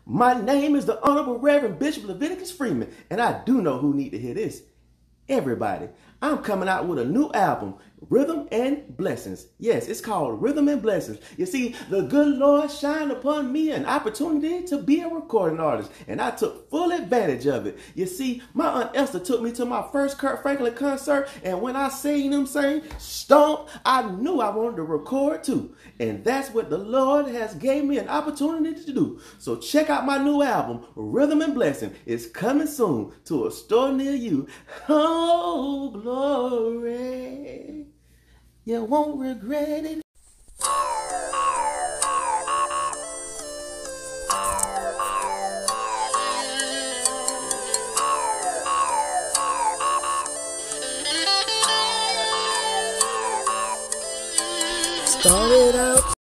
My name is the Honorable Reverend Bishop Leviticus Freeman, and I do know who need to hear this. Everybody, I'm coming out with a new album, Rhythm and Blessings. Yes, it's called Rhythm and Blessings. You see, the good Lord shined upon me an opportunity to be a recording artist, and I took full advantage of it. You see, my Aunt Esther took me to my first Kirk Franklin concert, and when I seen him sing Stomp, I knew I wanted to record too. And that's what the Lord has gave me an opportunity to do. So check out my new album, Rhythm and Blessing. It's coming soon to a store near you. Oh, glory. You won't regret it. Started out